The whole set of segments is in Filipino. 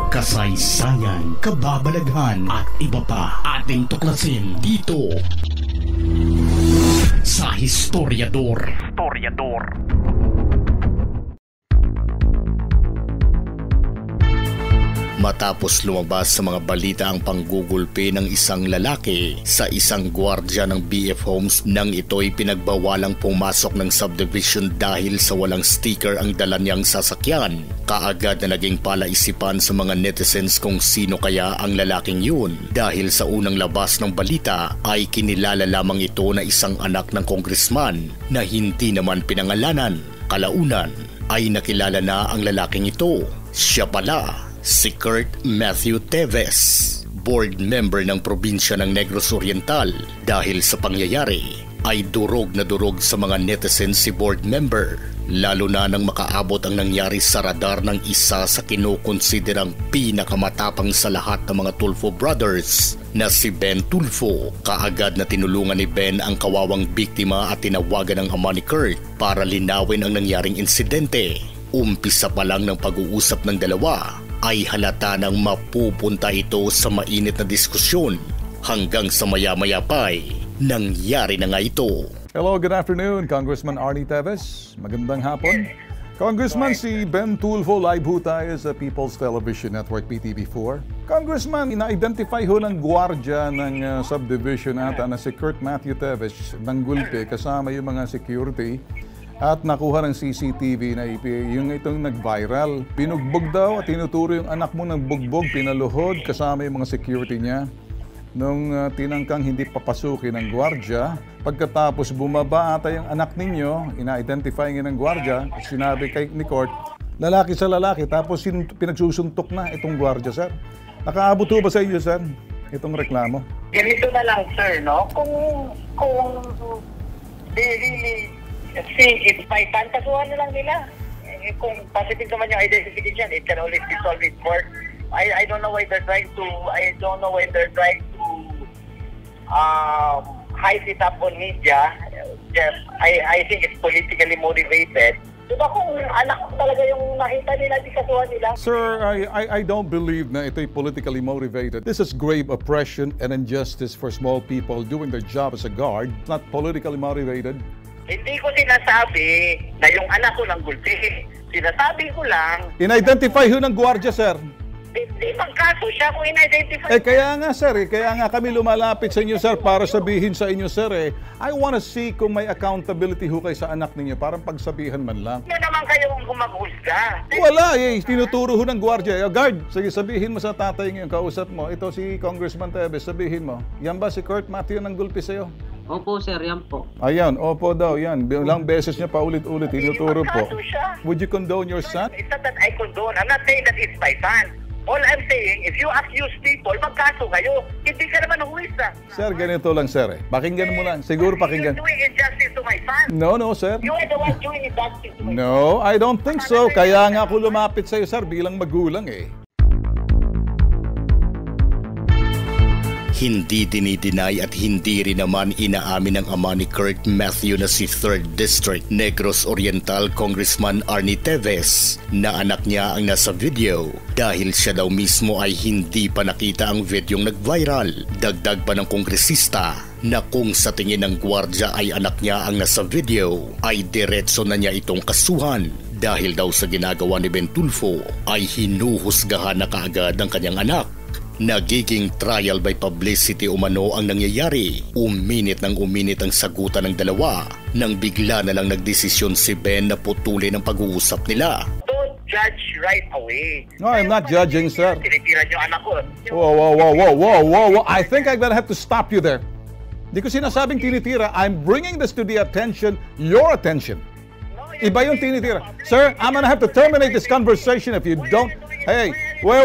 kasaysayan, kababalaghan at iba pa ating tuklasin dito sa Historiador. Matapos lumabas sa mga balita ang panggugulpi ng isang lalaki sa isang gwardya ng BF Homes nang ito'y pinagbawalang pumasok ng subdivision dahil sa walang sticker ang dala niyang sasakyan, kaagad na naging palaisipan sa mga netizens kung sino kaya ang lalaking yun dahil sa unang labas ng balita ay kinilala lamang ito na isang anak ng congressman na hindi naman pinangalanan. Kalaunan ay nakilala na ang lalaking ito. Siya pala si Kurt Matthew Teves, board member ng probinsya ng Negros Oriental. Dahil sa pangyayari ay durog na durog sa mga netizens si board member, lalo na nang makaabot ang nangyari sa radar ng isa sa kinukonsiderang pinakamatapang sa lahat ng mga Tulfo brothers na si Ben Tulfo. Kaagad na tinulungan ni Ben ang kawawang biktima at tinawagan ang ama ni Kurt para linawin ang nangyaring insidente. Umpisa pa lang ng pag-uusap ng dalawa ay halata nang mapupunta ito sa mainit na diskusyon hanggang sa maya-maya pa'y nangyari na nga ito. Hello, good afternoon, Congressman Arnie Teves. Magandang hapon. Congressman, si Ben Tulfo live ho tayo sa People's Television Network, PTV4. Congressman, ina-identify ho ng gwardya ng subdivision ata na si Kurt Matthew Teves ng gulpi kasama yung mga security. At nakuha ng CCTV na yung itong nag-viral. Binugbog daw at tinuturo yung anak mo ng bugbog, pinaluhod kasama yung mga security niya. Nung tinangkang hindi papasukin ng gwardya, pagkatapos bumaba ata yung anak ninyo, ina-identify ng gwardya, sinabi kay ni Court, lalaki sa lalaki, tapos pinagsusuntok na itong gwardya, sir. Nakaabot ho ba sa inyo, sir, itong reklamo? Ganito na lang, sir, no? Kung they really see it's by fan, kasuhan na lang nila. Kung positive naman yung identification, it can always be solved in court. I don't know why they're trying to hype it up on media. I think it's politically motivated. Diba kung anak talaga yung nakita nila, di kasuhan nila? Sir, I don't believe na ito'y politically motivated. This is grave oppression and injustice for small people doing their job as a guard. It's not politically motivated. Hindi ko sinasabi na yung anak ko lang gulpi. Sinasabi ko lang... In-identify ho ng gwardya, sir. Hindi magkaso siya kung in-identify. Kaya nga, sir. Kaya nga kami lumalapit sa inyo, sir, para sabihin sa inyo, sir, I wanna see kung may accountability ho kayo sa anak ninyo. Parang pagsabihan man lang. Hindi naman kayo kung maghusga. Wala, tinuturo ho ng gwardya. Guard, sige, sabihin mo sa tatay ngayon, kausap mo. Ito si Congressman Teves, sabihin mo. Yan ba si Kurt Matthew ng gulpi sa'yo? Opo, sir, yan po. Ayan, opo daw, yan. Ilang beses niya paulit-ulit, tinuturo po. Would you condone your son? It's not that I condone. I'm not saying that it's my son. All I'm saying, if you accuse people, magkaso kayo. Hindi ka naman huwis na. Sir, ganito lang, sir. Pakinggan mo lang. Siguro pakinggan. You're doing injustice to my son. No, sir. You are the one doing injustice to my son. No, I don't think so. Kaya nga ako lumapit sa'yo, sir, bilang magulang Hindi dinideny at hindi rin naman inaamin ng ama ni Kurt Matthew na si 3rd District Negros Oriental Congressman Arnie Teves na anak niya ang nasa video dahil siya daw mismo ay hindi pa nakita ang videong nag-viral. Dagdag pa ng kongresista na kung sa tingin ng gwardya ay anak niya ang nasa video ay diretso na niya itong kasuhan dahil daw sa ginagawa ni Ben Tulfo ay hinuhusgahan na kaagad ang kanyang anak. Nagiging trial by publicity umano ang nangyayari. Uminit ang sagutan ng dalawa nang bigla na lang nagdesisyon si Ben na putulin ang pag-uusap nila. Don't judge right away. No, I'm not judging, sir. Tinitira niyo anak ko. Whoa. I think I'm gonna have to stop you there. Di ko sinasabing tinitira. I'm bringing this to the attention, your attention. Iba yung tinitira. Sir, I'm gonna have to terminate this conversation if you don't... Hey, whoa.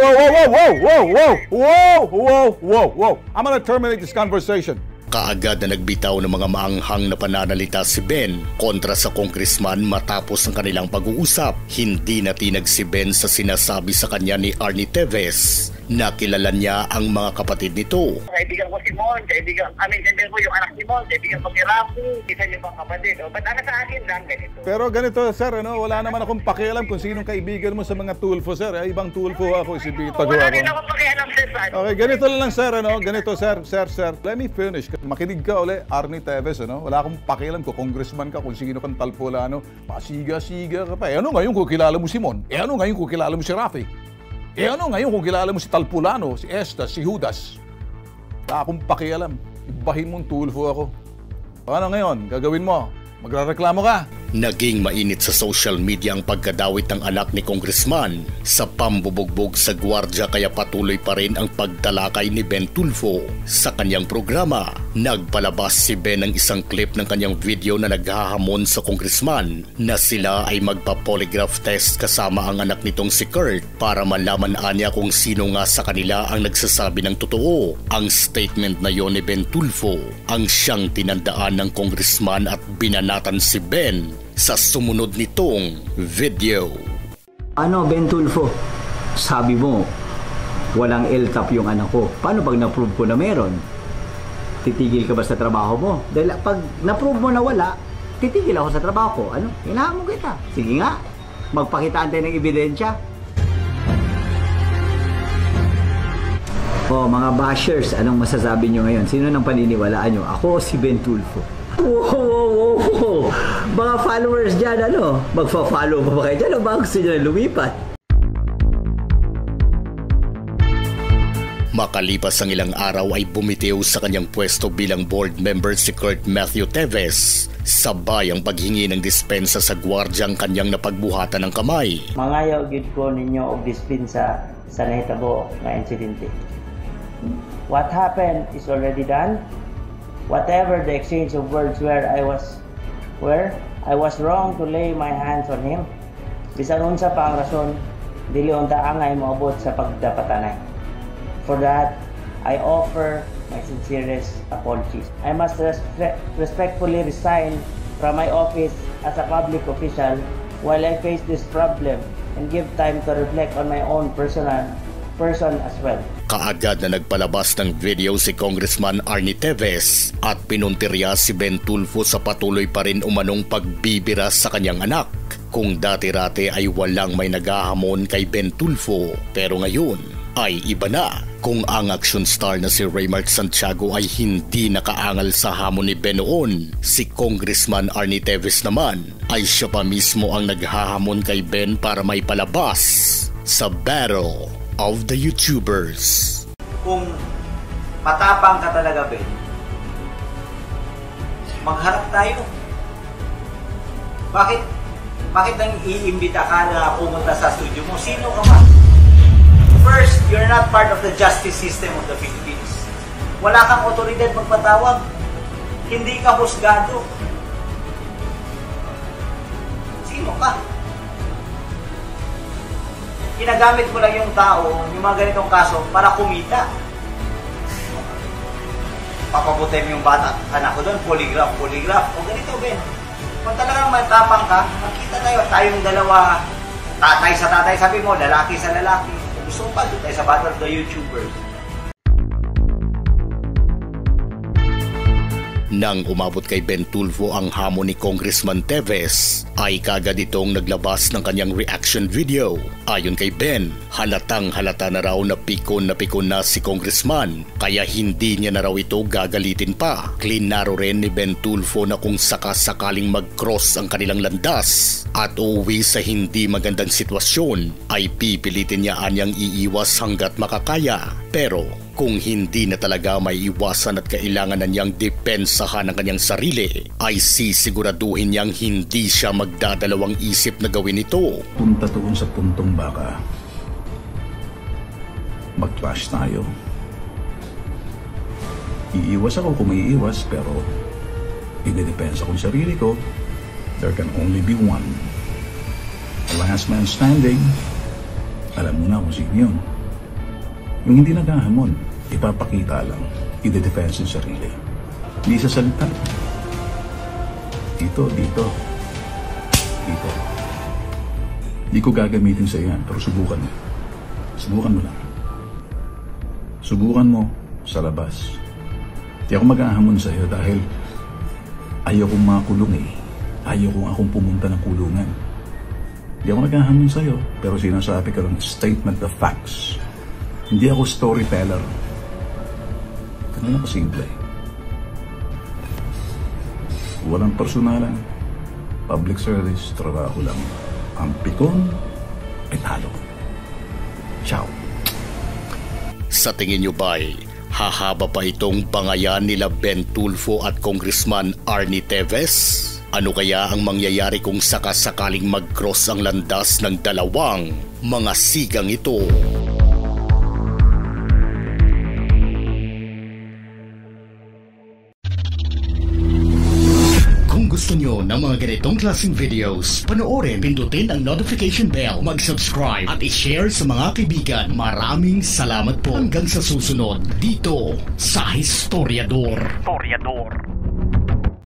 I'm gonna terminate this conversation. Kaagad na nagbitaw ng mga maanghang na pananalita si Ben kontra sa congressman matapos ang kanilang pag-uusap. Hindi natinag si Ben sa sinasabi sa kanya ni Arnie Teves nakilala niya ang mga kapatid nito. Kaibigan ko si Mon, kaibigan ko yung anak ni Mon, kaibigan ko si Rafu, isa niyo pang kapatid. Ba't ang sa akin lang ganito? Pero ganito, sir, wala naman akong pakialam kung sinong kaibigan mo sa mga Tulfo, sir. Ibang Tulfo ako, si Vito Wala Guapo. rin ako pakialam sir. Okay, ganito lang, sir, ganito, sir. Let me finish. Makinig ka uli, Arnie Teves, Wala akong pakialam ko, congressman ka, kung sino kang Talpolano. Pasiga-siga ka pa. Ano ngayon kung kilala mo si Mon? Ano ngayon kung kilala mo si Rafi? Ano ngayon kung kilala mo si Talpolano, si Estas, si Judas? Wala akong pakialam. Ibahin mong Tulfo ako. Ano ngayon? Gagawin mo? Magrereklamo ka? Naging mainit sa social media ang pagkadawit ng anak ni Congressman sa pambubugbog sa gwardya, kaya patuloy pa rin ang pagtalakay ni Ben Tulfo sa kanyang programa. Nagpalabas si Ben ng isang clip ng kanyang video na naghahamon sa Congressman na sila ay magpa-polygraph test kasama ang anak nitong si Kurt para malaman niya kung sino nga sa kanila ang nagsasabi ng totoo. Ang statement na yon ni Ben Tulfo ang siyang tinandaan ng Congressman at binanatan si Ben sa sumunod nitong video. Ben Tulfo, sabi mo walang LTAP yung anak ko. Paano pag na-prove ko na meron? Titigil ka ba sa trabaho mo? Dahil pag na-prove mo na wala, titigil ako sa trabaho ko. Hinahamon kita. Sige nga, magpakitaan tayo ng ebidensya. Mga bashers, anong masasabi nyo ngayon? Sino nang paniniwalaan nyo? Ako o si Ben Tulfo? Wow. Mga followers dyan, magfa-follow pa ba kayo dyan o ba gusto nyo na lumipat? Makalipas ang ilang araw ay bumitiw sa kanyang pwesto bilang board member si Kurt Matthew Teves, sabay ang paghingi ng dispensa sa gwardyang kanyang napagbuhatan ng kamay. Mangayaw gid ko ninyo og dispensa sa nahitabo nga insidente. What happened is already done. Whatever the exchange of words where I was wrong to lay my hands on him. Bisan unsa pa ang rason, dili unta angay moabot sa pagdapatanay. For that, I offer my sincerest apologies. I must respectfully resign from my office as a public official while I face this problem and give time to reflect on my own person as well. Kaagad na nagpalabas ng video si Congressman Arnie Teves at pinuntirya si Ben Tulfo sa patuloy pa rin umanong pagbibira sa kanyang anak. Kung dati-rate ay walang may naghahamon kay Ben Tulfo, pero ngayon ay iba na. Kung ang action star na si Raymart Santiago ay hindi nakaangal sa hamon ni Ben noon, si Congressman Arnie Teves naman ay siya pa mismo ang naghahamon kay Ben para may palabas sa Battle of the YouTubers. Kung matapang ka talaga, Ben, magharap tayo. Bakit nang iimbita ka na pumunta sa studio mo? Sino ka ba? First, you're not part of the justice system of the Philippines. Wala kang otoridad magpatawag. Hindi ka husgado. Sino ka? Ginagamit mo lang yung tao, yung mga ganitong kaso, para kumita. Papabutin mo yung bata, anak ko doon, polygraph. O ganito, Ben. Kung talagang matapang ka, makita tayong dalawa, tatay sa tatay, sabi mo, lalaki sa lalaki. Kung gusto mo pa, doon tayo sa Battle of the YouTubers. Nang umabot kay Ben Tulfo ang hamon ni Congressman Teves, ay kagad itong naglabas ng kanyang reaction video. Ayon kay Ben, halatang halata na raw na pikon na si Congressman, kaya hindi niya na raw ito gagalitin pa. Klinaro rin ni Ben Tulfo na kung sakasakaling mag-cross ang kanilang landas at uuwi sa hindi magandang sitwasyon, ay pipilitin niya anyang iiwas hanggat makakaya. Pero kung hindi na talaga may iwasan at kailangan na niyang depensahan ang kanyang sarili, ay sisiguraduhin niyang hindi siya magdadalawang isip na gawin ito. Punta doon sa puntong baka. Mag-clash tayo. Iiwas ako kung may iiwas, pero idedepensa ko yung sarili ko. There can only be one. The last man standing, alam mo na kung sino yun. Yung hindi naghahamon, ipapakita lang, ide-defense yung sarili. Hindi sa salita. Dito. Hindi ko gagamitin sa yan, pero subukan mo. Subukan mo lang. Subukan mo sa labas. Di ako mag-ahamon sa'yo dahil ayaw kong makulong eh. Ayaw kong akong pumunta ng kulungan. Di ako nag-ahamon sa'yo, pero sinasabi ko lang statement of facts. Hindi ako storyteller. Ganun ako simple. Walang personalan. Public service, trabaho lang. Ang pikon ay talo. Ciao. Sa tingin nyo ba'y hahaba pa itong bangayan nila Ben Tulfo at Congressman Arnie Teves? Ano kaya ang mangyayari kung sakasakaling mag-cross ang landas ng dalawang mga sigang ito? Kung gusto nyo ng mga ganitong klaseng videos, panoorin, pindutin ang notification bell, mag-subscribe at i-share sa mga kaibigan. Maraming salamat po hanggang sa susunod dito sa Historiador.